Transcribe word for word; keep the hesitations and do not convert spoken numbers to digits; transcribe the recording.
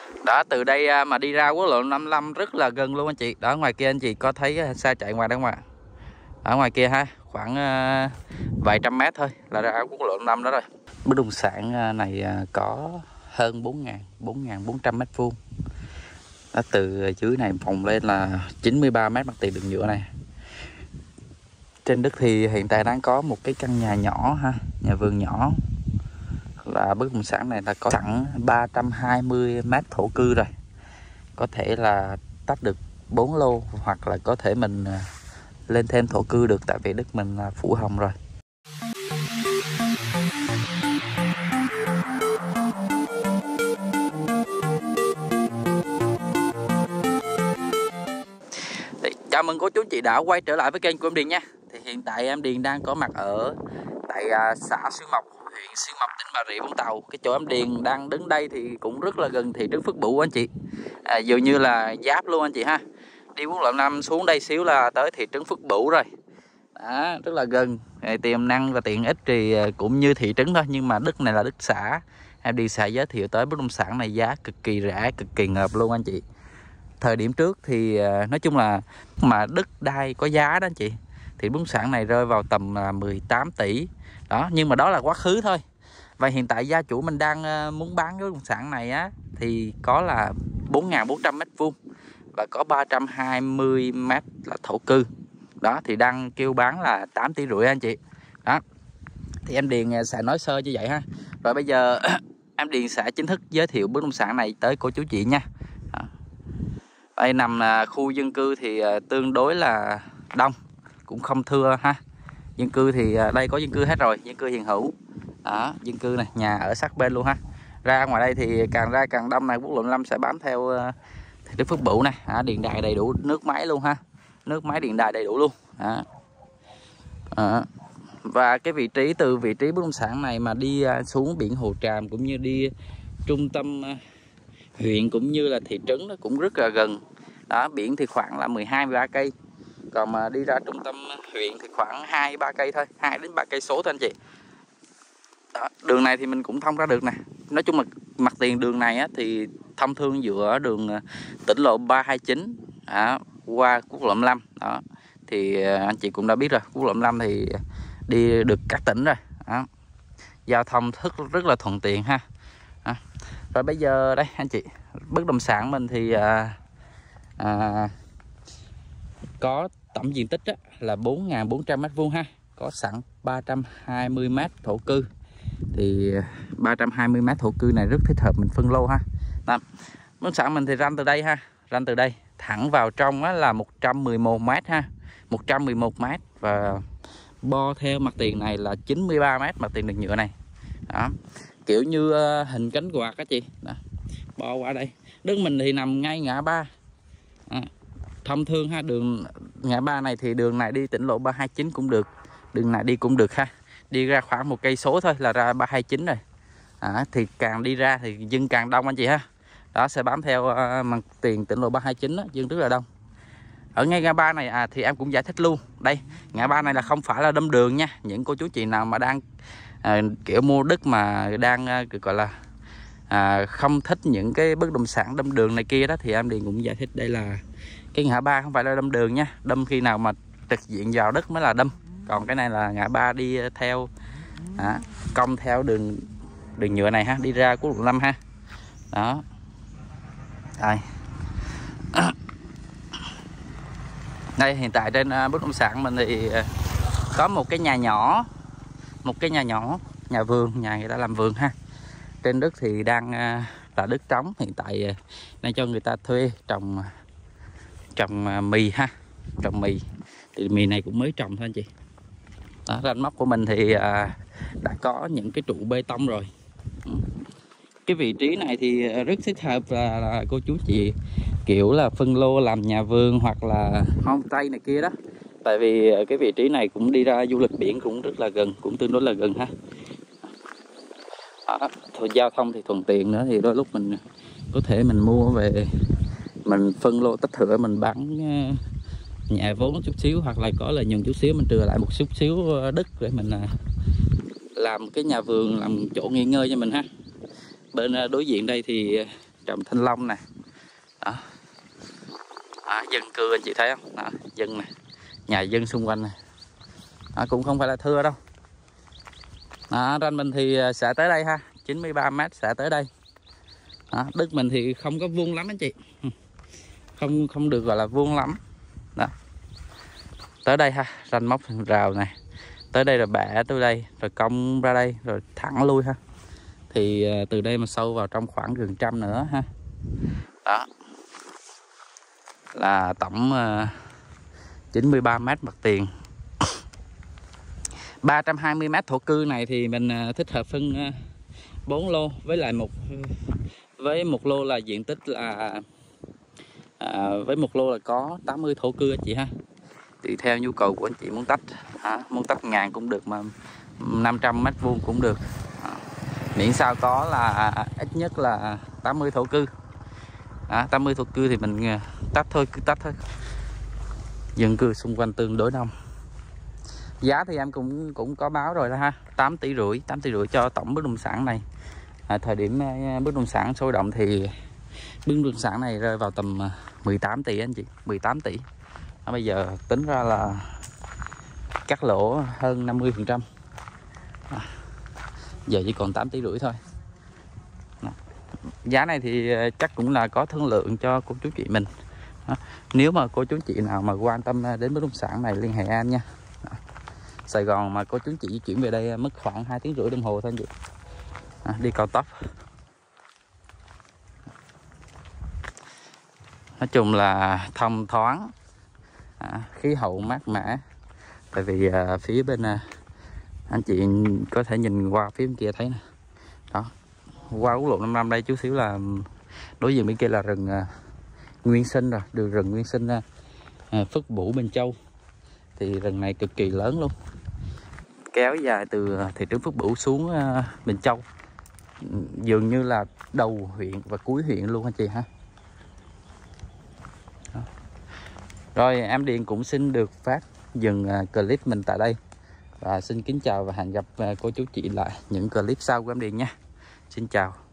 Đó, từ đây mà đi ra quốc lộ năm mươi lăm rất là gần luôn anh chị. Đó, ngoài kia anh chị có thấy xe chạy ngoài đó không ạ? Ở ngoài kia ha, khoảng uh, vài trăm mét thôi là ra quốc lộ năm đó rồi. Bất động sản này có hơn bốn nghìn, bốn nghìn bốn trăm mét vuông. Đó, từ dưới này phòng lên là chín mươi ba mét mặt tiền đường nhựa này. Trên đất thì hiện tại đang có một cái căn nhà nhỏ ha, nhà vườn nhỏ. Là bất động sản này là có sẵn ba trăm hai mươi mét thổ cư rồi. Có thể là tách được bốn lô hoặc là có thể mình lên thêm thổ cư được, tại vì đất mình là phủ hồng rồi. Thì, chào mừng cô chú chị đã quay trở lại với kênh của em Điền nha. Thì hiện tại em Điền đang có mặt ở tại uh, xã Xuyên Mộc, huyện Xuyên Mộc, tỉnh Bà Rịa Vũng Tàu. Cái chỗ em Điền đang đứng đây thì cũng rất là gần thị trấn Phước Bửu anh chị. À, dường như là giáp luôn anh chị ha. Đi quốc lộ năm xuống đây xíu là tới thị trấn Phước Bửu rồi. Đó, rất là gần, tiềm năng và tiện ích thì cũng như thị trấn thôi, nhưng mà đất này là đất xã. Em đi xã giới thiệu tới bất động sản này giá cực kỳ rẻ, cực kỳ ngợp luôn anh chị. Thời điểm trước thì nói chung là mà đất đai có giá đó anh chị, thì bất động sản này rơi vào tầm mười tám tỷ. Đó, nhưng mà đó là quá khứ thôi. Và hiện tại gia chủ mình đang muốn bán cái bất động sản này á thì có là bốn nghìn bốn trăm mét vuông và có ba trăm hai mươi mét là thổ cư. Đó, thì đang kêu bán là tám tỷ rưỡi anh chị. Đó, thì em Điền sẽ nói sơ như vậy ha. Rồi bây giờ em Điền sẽ chính thức giới thiệu bất động sản này tới cô chú chị nha. Đó. Đây nằm khu dân cư thì tương đối là đông, cũng không thưa ha. Dân cư thì đây có dân cư hết rồi, dân cư hiện hữu. Đó, dân cư này, nhà ở sát bên luôn ha. Ra ngoài đây thì càng ra càng đông này, quốc lộ năm sẽ bám theo thị trấn Phước Bửu này. À, điện đài đầy đủ, nước máy luôn ha. Nước máy điện đài đầy đủ luôn. Đó. À, và cái vị trí từ vị trí bất động sản này mà đi xuống biển Hồ Tràm cũng như đi trung tâm huyện cũng như là thị trấn nó cũng rất là gần. Đó, biển thì khoảng là mười hai mười ba cây. Còn mà đi ra trung tâm huyện thì khoảng hai ba cây thôi, hai đến ba cây số thôi anh chị. Đó, đường này thì mình cũng thông ra được nè. Nói chung là mặt tiền đường này á, thì thông thương giữa đường tỉnh lộ ba hai chín đó, qua quốc lộ năm mươi lăm. Đó, thì anh chị cũng đã biết rồi, quốc lộ năm mươi lăm thì đi được các tỉnh rồi. Đó, giao thông rất, rất là thuận tiện ha. Đó. Rồi bây giờ đây anh chị, bất động sản mình thì à, à, có tổng diện tích á, là bốn nghìn bốn trăm mét vuông ha, có sẵn ba trăm hai mươi mét thổ cư. Thì ba trăm hai mươi mét thổ cư này rất thích hợp mình phân lô ha. Đó. Bất động sản mình thì ranh từ đây ha, ranh từ đây thẳng vào trong á, là một trăm mười một mét ha, một trăm mười một mét, và bo theo mặt tiền này là chín mươi ba mét mặt tiền đường nhựa này. Đó, kiểu như uh, hình cánh quạt á chị. Đó, bo qua đây. Đất mình thì nằm ngay ngã ba. À, thông thương ha, đường ngã ba này thì đường này đi tỉnh lộ ba hai chín cũng được, đường này đi cũng được ha. Đi ra khoảng một cây số thôi là ra ba hai chín rồi. À, thì càng đi ra thì dân càng đông anh chị ha. Đó, sẽ bám theo uh, mặt tiền tỉnh lộ ba hai chín đó, dân rất là đông. Ở ngay ngã ba này à, thì em cũng giải thích luôn. Đây, ngã ba này là không phải là đâm đường nha. Những cô chú chị nào mà đang à, kiểu mua đất mà đang à, gọi là à, không thích những cái bất động sản đâm đường này kia đó, thì em Điền cũng giải thích đây là cái ngã ba không phải là đâm đường nha. Đâm khi nào mà trực diện vào đất mới là đâm. Còn cái này là ngã ba đi theo à, cong theo đường đường nhựa này ha, đi ra quốc lộ năm ha. Đó. Đây. Đây, hiện tại trên bất động sản mình thì có một cái nhà nhỏ, một cái nhà nhỏ, nhà vườn, nhà người ta làm vườn ha. Trên đất thì đang là đất trống, hiện tại đang cho người ta thuê trồng trồng mì ha, trồng mì. Thì mì này cũng mới trồng thôi anh chị. Đó, ranh móc của mình thì đã có những cái trụ bê tông rồi. Cái vị trí này thì rất thích hợp là, là cô chú chị kiểu là phân lô làm nhà vườn hoặc là homestay này kia đó. Tại vì cái vị trí này cũng đi ra du lịch biển cũng rất là gần, cũng tương đối là gần ha. Đó, thôi giao thông thì thuận tiện nữa, thì đôi lúc mình có thể mình mua về mình phân lô tách thửa, mình bán nhà vốn chút xíu hoặc là có lợi nhuận chút xíu, mình trừ lại một chút xíu đất để mình làm cái nhà vườn, làm chỗ nghỉ ngơi cho mình ha. Bên đối diện đây thì trồng thanh long nè. Đó. Đó, dân cư anh chị thấy không? Đó, dân nè, nhà dân xung quanh nè. Đó, cũng không phải là thưa đâu. Đó, ranh mình thì sẽ tới đây ha, chín mươi ba mét sẽ tới đây. Đó, đất mình thì không có vuông lắm anh chị, không không được gọi là vuông lắm. Đó, tới đây ha, ranh móc rào này, tới đây là bẻ tới đây, rồi cong ra đây, rồi thẳng lui ha. Thì từ đây mà sâu vào trong khoảng gần trăm nữa ha. Đó là tổng uh, chín mươi ba mét mặt tiền. Ba trăm hai mươi mét thổ cư này thì mình uh, thích hợp phân uh, bốn lô, với lại một với một lô là diện tích là à, với một lô là có tám mươi thổ cư anh chị ha. Tùy theo nhu cầu của anh chị muốn tách, à, muốn tách ngàn cũng được, mà năm trăm mét vuông cũng được, à, miễn sao có là ít nhất là tám mươi thổ cư. À, tám mươi thổ cư thì mình tách thôi, cứ tách thôi. Dân cư xung quanh tương đối đông. Giá thì em cũng cũng có báo rồi đó ha, tám tỷ rưỡi, tám tỷ rưỡi cho tổng bất động sản này. À, thời điểm bất động sản sôi động thì bất động sản này rơi vào tầm mười tám tỷ anh chị, mười tám tỷ. À, bây giờ tính ra là cắt lỗ hơn năm mươi phần trăm. À, giờ chỉ còn tám tỷ rưỡi thôi. Đó. Giá này thì chắc cũng là có thương lượng cho cô chú chị mình. Đó. Nếu mà cô chú chị nào mà quan tâm đến bất động sản này liên hệ em nha. Đó. Sài Gòn mà cô chú chị di chuyển về đây mất khoảng hai tiếng rưỡi đồng hồ thôi anh chị. À, đi cao tốc. Nói chung là thông thoáng, à, khí hậu mát mẻ. Tại vì à, phía bên à, anh chị có thể nhìn qua phía bên kia thấy nè. Đó, qua quốc lộ năm năm đây chút xíu là đối diện bên kia là rừng à, nguyên sinh rồi, đường rừng nguyên sinh à, Phước Bửu Bình Châu. Thì rừng này cực kỳ lớn luôn, kéo dài từ thị trấn Phước Bửu xuống à, Bình Châu, dường như là đầu huyện và cuối huyện luôn anh chị ha. Đó. Rồi em Điền cũng xin được phát dừng clip mình tại đây, và xin kính chào và hẹn gặp cô chú chị lại những clip sau của em Điền nha. Xin chào.